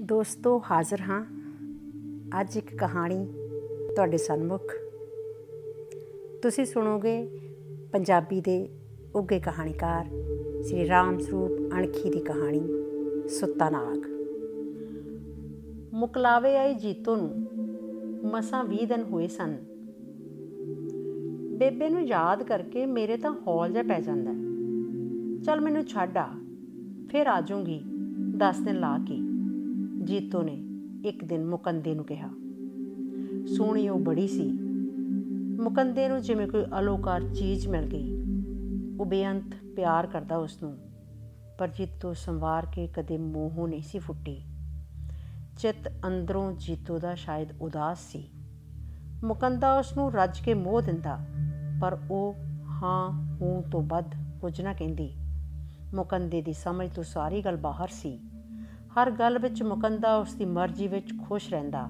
ਦੋਸਤੋ ਹਾਜ਼ਰ ਹਾਂ ਅੱਜ ਇੱਕ ਕਹਾਣੀ ਤੁਹਾਡੇ ਸਨਮੁਖ। ਤੁਸੀਂ ਸੁਣੋਗੇ ਪੰਜਾਬੀ ਦੇ ਉੱਘੇ ਕਹਾਣੀਕਾਰ ਸ੍ਰੀ ਰਾਮ ਸਰੂਪ ਅਣਖੀ ਦੀ ਕਹਾਣੀ ਸੁੱਤਾ ਨਾਗ। ਮੁਕਲਾਵੇ ਆਈ ਜੀਤੋ ਨੂੰ ਮਸਾਂ 20 ਦਿਨ ਹੋਏ ਸਨ। ਬੇਬੇ ਨੂੰ ਯਾਦ ਕਰਕੇ ਮੇਰੇ ਤਾਂ ਹੌਲ ਜਿਹਾ ਪੈ ਜਾਂਦਾ। ਚੱਲ ਮੈਨੂੰ ਛੱਡ ਆ, ਫਿਰ ਆ ਜਾਊਂਗੀ 10 ਦਿਨ ਲਾ ਕੇ, ਜੀਤੋ ਨੇ ਇੱਕ ਦਿਨ ਮੁਕੰਦੇ ਨੂੰ ਕਿਹਾ। ਸੋਹਣੀ ਉਹ ਬੜੀ ਸੀ। ਮੁਕੰਦੇ ਨੂੰ ਜਿਵੇਂ ਕੋਈ ਅਲੋਕਾਰ ਚੀਜ਼ ਮਿਲ ਗਈ। ਉਹ ਬੇਅੰਤ ਪਿਆਰ ਕਰਦਾ ਉਸਨੂੰ, ਪਰ ਜੀਤੋ ਸੰਵਾਰ ਕੇ ਕਦੇ ਮੂੰਹੋਂ ਨਹੀਂ ਸੀ ਫੁੱਟੀ। ਚਿੱਤ ਅੰਦਰੋਂ ਜੀਤੋ ਦਾ ਸ਼ਾਇਦ ਉਦਾਸ ਸੀ। ਮੁਕੰਦਾ ਉਸਨੂੰ ਰੱਜ ਕੇ ਮੋਹ ਦਿੰਦਾ, ਪਰ ਉਹ ਹਾਂ ਹੂੰ ਤੋਂ ਵੱਧ ਕੁਝ ਨਾ ਕਹਿੰਦੀ। ਮੁਕੰਦੇ ਦੀ ਸਮਝ ਤੋਂ ਸਾਰੀ ਗੱਲ ਬਾਹਰ ਸੀ। ਹਰ ਗੱਲ ਵਿੱਚ ਮੁਕੰਦਾ ਉਸਦੀ ਮਰਜ਼ੀ ਵਿੱਚ ਖੁਸ਼ ਰਹਿੰਦਾ।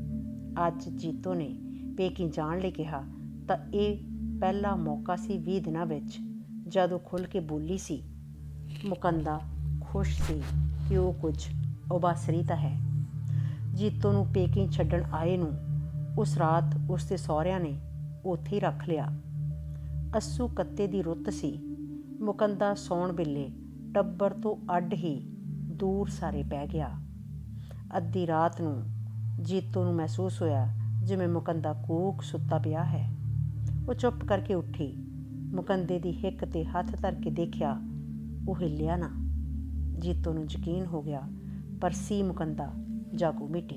ਅੱਜ ਜੀਤੋ ਨੇ ਪੇਕੀ ਜਾਣ ਲਈ ਕਿਹਾ ਤਾਂ ਇਹ ਪਹਿਲਾ ਮੌਕਾ ਸੀ 20 ਦਿਨਾਂ ਵਿੱਚ ਜਦ ਉਹ ਖੁੱਲ੍ਹ ਕੇ ਬੋਲੀ ਸੀ। ਮੁਕੰਦਾ ਖੁਸ਼ ਸੀ ਕਿ ਉਹ ਕੁਝ ਉਬਾਸਰੀ ਤਾਂ ਹੈ। ਜੀਤੋ ਨੂੰ ਪੇਕੀ ਛੱਡਣ ਆਏ ਨੂੰ ਉਸ ਰਾਤ ਉਸਦੇ ਸਹੁਰਿਆਂ ਨੇ ਉੱਥੇ ਹੀ ਰੱਖ ਲਿਆ। ਅੱਸੂ ਕੱਤੇ ਦੀ ਰੁੱਤ ਸੀ। ਮੁਕੰਦਾ ਸੌਣ ਵੇਲੇ ਟੱਬਰ ਤੋਂ ਅੱਡ ਹੀ ਦੂਰ ਸਾਰੇ ਪੈ ਗਿਆ। ਅੱਧੀ ਰਾਤ ਨੂੰ ਜੀਤੋ ਨੂੰ ਮਹਿਸੂਸ ਹੋਇਆ ਜਿਵੇਂ ਮੁਕੰਦਾ ਕੂਕ ਸੁੱਤਾ ਪਿਆ ਹੈ। ਉਹ ਚੁੱਪ ਕਰਕੇ ਉੱਠੀ। ਮੁਕੰਦੇ ਦੀ ਹਿੱਕ 'ਤੇ ਹੱਥ ਧਰ ਕੇ ਦੇਖਿਆ, ਉਹ ਹਿੱਲਿਆ ਨਾ। ਜੀਤੋ ਨੂੰ ਯਕੀਨ ਹੋ ਗਿਆ, ਪਰ ਸੀ ਮੁਕੰਦਾ ਜਾਗੋ ਮਿਟੀ।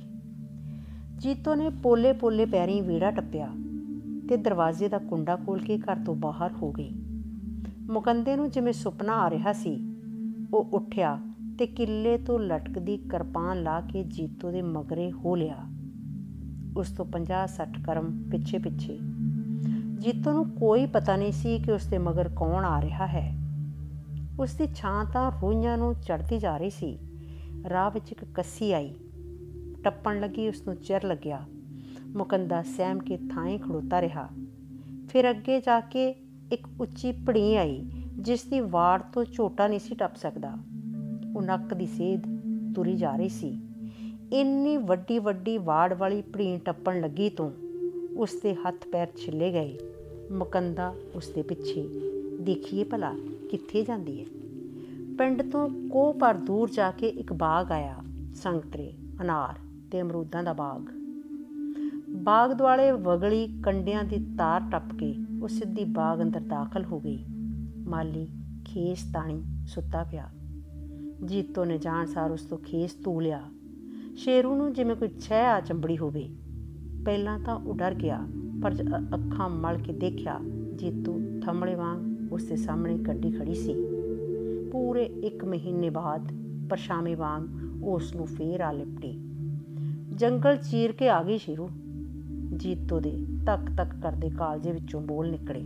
ਜੀਤੋ ਨੇ ਪੋਲੇ ਪੋਲੇ ਪੈਰੀਂ ਵਿਹੜਾ ਟੱਪਿਆ ਤੇ ਦਰਵਾਜ਼ੇ ਦਾ ਕੁੰਡਾ ਖੋਲ੍ਹ ਕੇ ਘਰ ਤੋਂ ਬਾਹਰ ਹੋ ਗਈ। ਮੁਕੰਦੇ ਨੂੰ ਜਿਵੇਂ ਸੁਪਨਾ ਆ ਰਿਹਾ ਸੀ। ਉਹ ਉੱਠਿਆ ਤੇ ਕਿੱਲੇ ਤੋਂ ਲਟਕਦੀ ਕਿਰਪਾਨ ਲਾ ਕੇ ਜੀਤੋ ਦੇ ਮਗਰੇ ਹੋ ਲਿਆ। ਉਸ ਤੋਂ 50-60 ਕਰਮ ਪਿੱਛੇ ਪਿੱਛੇ। ਜੀਤੋ ਨੂੰ ਕੋਈ ਪਤਾ ਨਹੀਂ ਸੀ ਕਿ ਉਸਦੇ ਮਗਰ ਕੌਣ ਆ ਰਿਹਾ ਹੈ। ਉਸਦੀ ਛਾਂ ਤਾਂ ਰੋਈਆਂ ਨੂੰ ਚੜ੍ਹਦੀ ਜਾ ਰਹੀ ਸੀ। ਰਾਹ ਵਿੱਚ ਇੱਕ ਕੱਸੀ ਆਈ, ਟੱਪਣ ਲੱਗੀ। ਉਸਨੂੰ ਚਿਰ ਲੱਗਿਆ। ਮੁਕੰਦਾ ਸਹਿਮ ਕੇ ਥਾਂ ਹੀ ਖੜੋਤਾ ਰਿਹਾ। ਫਿਰ ਅੱਗੇ ਜਾ ਕੇ ਇੱਕ ਉੱਚੀ ਭੜੀ ਆਈ ਜਿਸ ਦੀ ਵਾੜ ਤੋਂ ਝੋਟਾ ਨਹੀਂ ਸੀ ਟੱਪ ਸਕਦਾ। ਉਹ ਨੱਕ ਦੀ ਸੇਧ ਤੁਰੀ ਜਾ ਰਹੀ ਸੀ। ਇੰਨੀ ਵੱਡੀ ਵੱਡੀ ਵਾੜ ਵਾਲੀ ਭੜੀ ਟੱਪਣ ਲੱਗੀ ਤੋਂ ਉਸਦੇ ਹੱਥ ਪੈਰ ਛਿੱਲੇ ਗਏ। ਮੁਕੰਦਾ ਉਸਦੇ ਪਿੱਛੇ, ਦੇਖੀਏ ਭਲਾ ਕਿੱਥੇ ਜਾਂਦੀ ਹੈ। ਪਿੰਡ ਤੋਂ ਕੋਹ ਪਰ ਦੂਰ ਜਾ ਕੇ ਇੱਕ ਬਾਗ ਆਇਆ। ਸੰਗਤਰੇ, ਅਨਾਰ ਤੇ ਅਮਰੂਦਾਂ ਦਾ ਬਾਗ। ਬਾਗ ਦੁਆਲੇ ਵਗਲੀ ਕੰਡਿਆਂ ਦੀ ਤਾਰ ਟੱਪ ਕੇ ਉਹ ਸਿੱਧੀ ਬਾਗ ਅੰਦਰ ਦਾਖਲ ਹੋ ਗਈ। ਮਾਲੀ ਖੇਸ ਤਾਣੀ ਸੁੱਤਾ ਪਿਆ। ਜੀਤੋ ਨੇ ਜਾਣ ਸਾਰ ਉਸ ਤੋਂ ਖੇਸ ਧੂ ਲਿਆ। ਸ਼ੇਰੂ ਨੂੰ ਜਿਵੇਂ ਕੋਈ ਛਹਿ ਆ ਚੰਬੜੀ ਹੋਵੇ। ਪਹਿਲਾਂ ਤਾਂ ਉਹ ਡਰ ਗਿਆ, ਪਰ ਅੱਖਾਂ ਮਲ ਕੇ ਦੇਖਿਆ ਜੀਤੋ ਥੰਮਲੇ ਵਾਂਗ ਉਸਦੇ ਸਾਹਮਣੇ ਗੱਡੀ ਖੜੀ ਸੀ। ਪੂਰੇ 1 ਮਹੀਨੇ ਬਾਅਦ ਪਰਛਾਵੇਂ ਵਾਂਗ ਉਹ ਉਸਨੂੰ ਫੇਰ ਆ ਲਿਪਟੀ। ਜੰਗਲ ਚੀਰ ਕੇ ਆ ਗਈ ਸ਼ੇਰੂ। ਜੀਤੋ ਦੇ ਧੱਕ ਧੱਕ ਕਰਦੇ ਕਾਲਜੇ ਵਿੱਚੋਂ ਬੋਲ ਨਿਕਲੇ,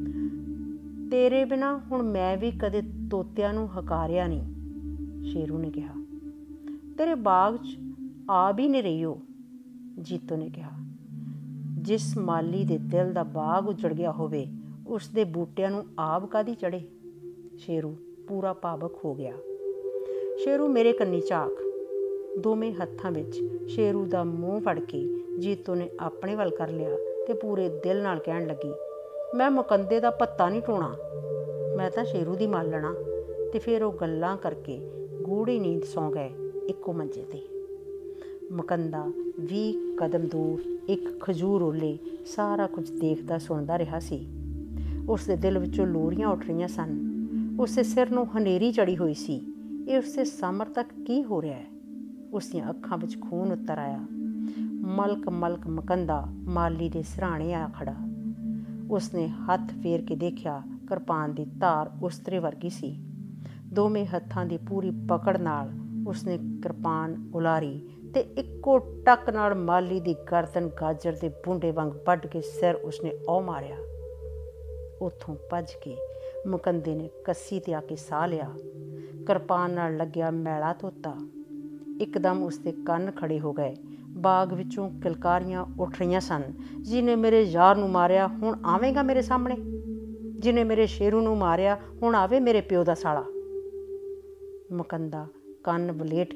ਤੇਰੇ ਬਿਨਾਂ ਹੁਣ ਮੈਂ ਵੀ ਕਦੇ ਤੋਤਿਆਂ ਨੂੰ ਹਕਾਰਿਆ ਨਹੀਂ। ਸ਼ੇਰੂ ਨੇ ਕਿਹਾ, ਤੇਰੇ ਬਾਗ 'ਚ ਆ ਵੀ ਨਹੀਂ ਰਹੀ ਉਹ। ਜੀਤੋ ਨੇ ਕਿਹਾ, ਜਿਸ ਮਾਲੀ ਦੇ ਦਿਲ ਦਾ ਬਾਗ ਉਜੜ ਗਿਆ ਹੋਵੇ ਉਸਦੇ ਬੂਟਿਆਂ ਨੂੰ ਆਬ ਕਾਹਦੀ ਚੜ੍ਹੇ। ਸ਼ੇਰੂ ਪੂਰਾ ਭਾਵੁਕ ਹੋ ਗਿਆ। ਸ਼ੇਰੂ ਮੇਰੇ ਕੰਨੀ ਝਾਕ। ਦੋਵੇਂ ਹੱਥਾਂ ਵਿੱਚ ਸ਼ੇਰੂ ਦਾ ਮੂੰਹ ਫੜ ਕੇ ਜੀਤੋ ਨੇ ਆਪਣੇ ਵੱਲ ਕਰ ਲਿਆ ਤੇ ਪੂਰੇ ਦਿਲ ਨਾਲ ਕਹਿਣ ਲੱਗੀ, ਮੈਂ ਮੁਕੰਦੇ ਦਾ ਪੱਤਾ ਨਹੀਂ ਟੋਣਾ, ਮੈਂ ਤਾਂ ਸ਼ੇਰੂ ਦੀ ਮਾਲਣਾ। ਤੇ ਫਿਰ ਉਹ ਗੱਲਾਂ ਕਰਕੇ ਗੂੜ੍ਹੀ ਨੀਂਦ ਸੌਂ ਗਏ ਇੱਕੋ ਮੰਜੇ 'ਤੇ। ਮੁਕੰਦਾ 20 ਕਦਮ ਦੂਰ ਇੱਕ ਖਜੂਰ ਓਲੇ ਸਾਰਾ ਕੁਝ ਦੇਖਦਾ ਸੁਣਦਾ ਰਿਹਾ ਸੀ। ਉਸਦੇ ਦਿਲ ਵਿੱਚੋਂ ਲੋਰੀਆਂ ਉੱਠ ਰਹੀਆਂ ਸਨ। ਉਸਦੇ ਸਿਰ ਨੂੰ ਹਨੇਰੀ ਚੜ੍ਹੀ ਹੋਈ ਸੀ। ਇਹ ਉਸਦੇ ਸਾਮਰ ਤੱਕ ਕੀ ਹੋ ਰਿਹਾ ਹੈ? ਉਸਦੀਆਂ ਅੱਖਾਂ ਵਿੱਚ ਖੂਨ ਉਤਰ ਆਇਆ। ਮਲਕ ਮਲਕ ਮੁਕੰਦਾ ਮਾਲੀ ਦੇ ਸਿਰਹਾਣੇ ਆ ਖੜਾ। ਉਸਨੇ ਹੱਥ ਫੇਰ ਕੇ ਦੇਖਿਆ, ਕਿਰਪਾਨ ਦੀ ਧਾਰ ਉਸਤਰੇ ਵਰਗੀ ਸੀ। ਦੋਵੇਂ ਹੱਥਾਂ ਦੀ ਪੂਰੀ ਪਕੜ ਨਾਲ ਉਸਨੇ ਕਿਰਪਾਨ ਉਲਾਰੀ ਤੇ ਇੱਕੋ ਟੱਕ ਨਾਲ ਮਾਲੀ ਦੀ ਗਰਦਨ ਗਾਜਰ ਦੇ ਬੂੰਡੇ ਵਾਂਗ ਵੱਢ ਕੇ ਸਿਰ ਉਸਨੇ ਉਹ ਮਾਰਿਆ। ਉੱਥੋਂ ਭੱਜ ਕੇ ਮੁਕੰਦੇ ਨੇ ਕੱਸੀ 'ਤੇ ਆ ਕੇ ਸਾਹ ਲਿਆ। ਕਿਰਪਾਨ ਨਾਲ ਲੱਗਿਆ ਮੈਲਾ ਧੋਤਾ। ਇੱਕਦਮ ਉਸਦੇ ਕੰਨ ਖੜੇ ਹੋ ਗਏ। ਬਾਗ ਵਿੱਚੋਂ ਕਿਲਕਾਰੀਆਂ ਉੱਠ ਰਹੀਆਂ ਸਨ, ਜਿਹਨੇ ਮੇਰੇ ਯਾਰ ਨੂੰ ਮਾਰਿਆ ਹੁਣ ਆਵੇਗਾ ਮੇਰੇ ਸਾਹਮਣੇ, ਜਿਹਨੇ ਮੇਰੇ ਸ਼ੇਰੂ ਨੂੰ ਮਾਰਿਆ ਹੁਣ ਆਵੇ ਮੇਰੇ ਪਿਓ ਦਾ ਸਾਲਾ। ਮੁਕੰਦਾ ਕੰਨ ਵਲੇਟ ਕੇ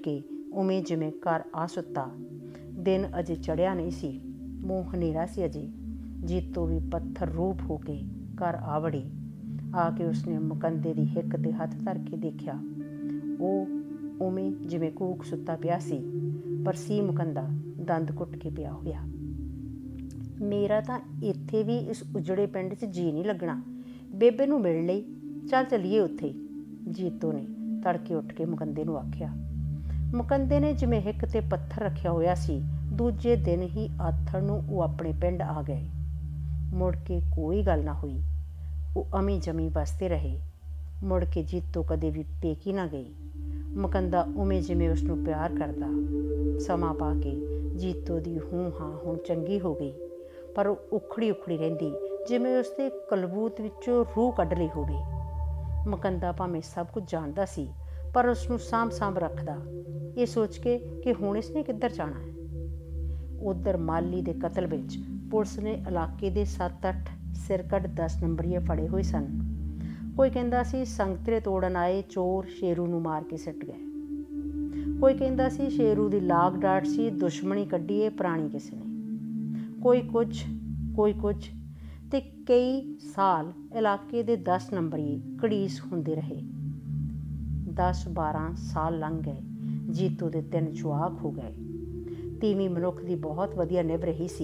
ਉਵੇਂ ਜਿਵੇਂ ਘਰ ਆ ਸੁੱਤਾ। ਦਿਨ ਅਜੇ ਚੜ੍ਹਿਆ ਨਹੀਂ ਸੀ, ਮੂੰਹ ਹਨੇਰਾ ਸੀ ਅਜੇ। ਜੀਤੋ ਵੀ ਪੱਥਰ ਰੂਪ ਹੋ ਕੇ ਘਰ ਆ ਵੜੀ। ਆ ਕੇ ਉਸਨੇ ਮੁਕੰਦੇ ਦੀ ਹਿੱਕ 'ਤੇ ਹੱਥ ਧਰ ਕੇ ਦੇਖਿਆ। ਉਹ ਉਵੇਂ ਜਿਵੇਂ ਕੂਕ ਸੁੱਤਾ ਪਿਆ ਸੀ, ਪਰ ਸੀ ਮੁਕੰਦਾ ਦੰਦ ਘੁੱਟ ਕੇ ਪਿਆ ਹੋਇਆ। ਮੇਰਾ ਤਾਂ ਇੱਥੇ ਵੀ ਇਸ ਉਜੜੇ ਪਿੰਡ 'ਚ ਜੀ ਨਹੀਂ ਲੱਗਣਾ। ਬੇਬੇ ਨੂੰ ਮਿਲ ਲਈ, ਚੱਲ ਚੱਲੀਏ ਉੱਥੇ, ਜੀਤੋ ਨੇ ਤੜਕੇ ਉੱਠ ਕੇ ਮੁਕੰਦੇ ਨੂੰ ਆਖਿਆ। ਮੁਕੰਦੇ ਨੇ ਜਿਵੇਂ ਹਿੱਕ 'ਤੇ ਪੱਥਰ ਰੱਖਿਆ ਹੋਇਆ ਸੀ। ਦੂਜੇ ਦਿਨ ਹੀ ਆਥਣ ਨੂੰ ਉਹ ਆਪਣੇ ਪਿੰਡ ਆ ਗਏ। ਮੁੜ ਕੇ ਕੋਈ ਗੱਲ ਨਾ ਹੋਈ। ਉਹ ਅਮੀ ਜਮੀ ਵਸਦੇ ਰਹੇ। ਮੁੜ ਕੇ ਜੀਤੋ ਕਦੇ ਵੀ ਪੇਕੀ ਨਾ ਗਈ। ਮੁਕੰਦਾ ਉਵੇਂ ਜਿਵੇਂ ਉਸਨੂੰ ਪਿਆਰ ਕਰਦਾ। ਸਮਾਂ ਪਾ ਕੇ ਜੀਤੋ ਦੀ ਹੂੰ ਹਾਂ ਹੁਣ ਚੰਗੀ ਹੋ ਗਈ, ਪਰ ਉਹ ਉਖੜੀ ਰਹਿੰਦੀ, ਜਿਵੇਂ ਉਸਦੇ ਕਲਬੂਤ ਵਿੱਚੋਂ ਰੂਹ ਕੱਢ ਲਈ ਹੋਵੇ। ਮੁਕੰਦਾ ਭਾਵੇਂ ਸਭ ਕੁਝ ਜਾਣਦਾ ਸੀ, ਪਰ ਉਸਨੂੰ ਸਾਂਭ ਰੱਖਦਾ, ਇਹ ਸੋਚ ਕੇ ਕਿ ਹੁਣ ਇਸਨੇ ਕਿੱਧਰ ਜਾਣਾ ਹੈ। ਉੱਧਰ ਮਾਲੀ ਦੇ ਕਤਲ ਵਿੱਚ ਪੁਲਿਸ ਨੇ ਇਲਾਕੇ ਦੇ 7-8 ਸਿਰਕੱਢ 10 ਨੰਬਰੀਏ ਫੜੇ ਹੋਏ ਸਨ। ਕੋਈ ਕਹਿੰਦਾ ਸੀ ਸੰਗਤਰੇ ਤੋੜਨ ਆਏ ਚੋਰ ਸ਼ੇਰੂ ਨੂੰ ਮਾਰ ਕੇ ਸਿੱਟ ਗਏ। ਕੋਈ ਕਹਿੰਦਾ ਸੀ ਸ਼ੇਰੂ ਦੀ ਲਾਗ ਡਾਟ ਸੀ, ਦੁਸ਼ਮਣੀ ਕੱਢੀ ਏ ਪੁਰਾਣੀ ਕਿਸੇ ਨੇ। ਕੋਈ ਕੁਝ ਤੇ ਕਈ ਸਾਲ ਇਲਾਕੇ ਦੇ 10 ਨੰਬਰੀਏ ਘੜੀਸ ਹੁੰਦੇ ਰਹੇ। 10-12 ਸਾਲ ਲੰਘ ਗਏ। ਜੀਤੋ ਦੇ 3 ਜਵਾਕ ਹੋ ਗਏ। ਤੀਵੀਂ ਮਨੁੱਖ ਦੀ ਬਹੁਤ ਵਧੀਆ ਨਿਭ ਰਹੀ ਸੀ।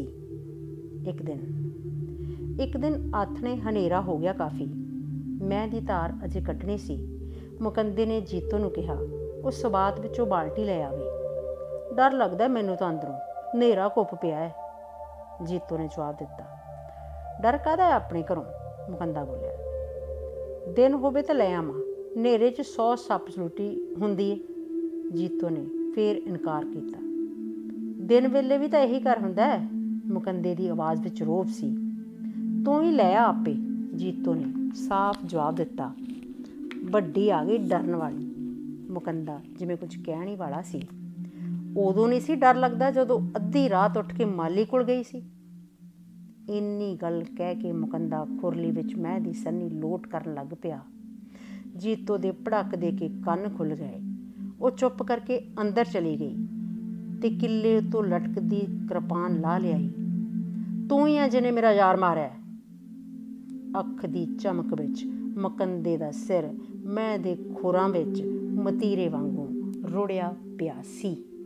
ਇੱਕ ਦਿਨ ਆਥਣੇ ਹਨੇਰਾ ਹੋ ਗਿਆ ਕਾਫੀ। ਮੈਂ ਦੀ ਧਾਰ ਅਜੇ ਕੱਢਣੀ ਸੀ। ਮੁਕੰਦੇ ਨੇ ਜੀਤੋ ਨੂੰ ਕਿਹਾ ਉਹ ਸਬਾਤ ਵਿੱਚੋਂ ਬਾਲਟੀ ਲੈ ਆਵੇ। ਡਰ ਲੱਗਦਾ ਮੈਨੂੰ ਤਾਂ ਅੰਦਰੋਂ, ਹਨੇਰਾ ਘੁੱਪ ਪਿਆ ਹੈ, ਜੀਤੋ ਨੇ ਜਵਾਬ ਦਿੱਤਾ। ਡਰ ਕਾਹਦਾ ਹੈ ਆਪਣੇ ਘਰੋਂ, ਮੁਕੰਦਾ ਬੋਲਿਆ। ਦਿਨ ਹੋਵੇ ਤਾਂ ਲੈ ਆਵਾਂ, ਹਨੇਰੇ 'ਚ 100 ਸੱਪ ਸਲੂਟੀ ਹੁੰਦੀ ਏ, ਜੀਤੋ ਨੇ ਫੇਰ ਇਨਕਾਰ ਕੀਤਾ। ਦਿਨ ਵੇਲੇ ਵੀ ਤਾਂ ਇਹੀ ਘਰ ਹੁੰਦਾ ਹੈ, ਮੁਕੰਦੇ ਦੀ ਆਵਾਜ਼ ਵਿੱਚ ਰੋਹਬ ਸੀ। ਤੂੰ ਹੀ ਲੈ ਆ ਆਪੇ, ਜੀਤੋ ਨੇ ਸਾਫ਼ ਜਵਾਬ ਦਿੱਤਾ। ਵੱਡੀ ਆ ਗਈ ਡਰਨ ਵਾਲੀ, ਮੁਕੰਦਾ ਜਿਵੇਂ ਕੁਝ ਕਹਿਣ ਹੀ ਵਾਲਾ ਸੀ। ਉਦੋਂ ਨਹੀਂ ਸੀ ਡਰ ਲੱਗਦਾ ਜਦੋਂ ਅੱਧੀ ਰਾਤ ਉੱਠ ਕੇ ਮਾਲੀ ਕੋਲ ਗਈ ਸੀ। ਇੰਨੀ ਗੱਲ ਕਹਿ ਕੇ ਮੁਕੰਦਾ ਖੁਰਲੀ ਵਿੱਚ ਮੈਂ ਦੀ ਸੰਨੀ ਲੋਟ ਕਰਨ ਲੱਗ ਪਿਆ। ਜੀਤੋ ਦੇ ਭੜਕ ਦੇ ਕੇ ਕੰਨ ਖੁੱਲ੍ਹ ਗਏ। ਉਹ ਚੁੱਪ ਕਰਕੇ ਅੰਦਰ ਚਲੀ ਗਈ ਤੇ ਕਿੱਲੇ ਉੱਤੋਂ ਲਟਕਦੀ ਕਿਰਪਾਨ ਲਾ ਲਿਆਈ। ਤੂੰ ਹੀ ਆ ਜਿਹਨੇ ਮੇਰਾ ਯਾਰ ਮਾਰਿਆ। ਅੱਖ ਦੀ ਚਮਕ ਵਿੱਚ ਮੁਕੰਦੇ ਦਾ ਸਿਰ ਮੈਂ ਦੇ ਖੁਰਾਂ ਵਿੱਚ ਮਤੀਰੇ ਵਾਂਗੂ ਰੁੜਿਆ ਪਿਆ ਸੀ।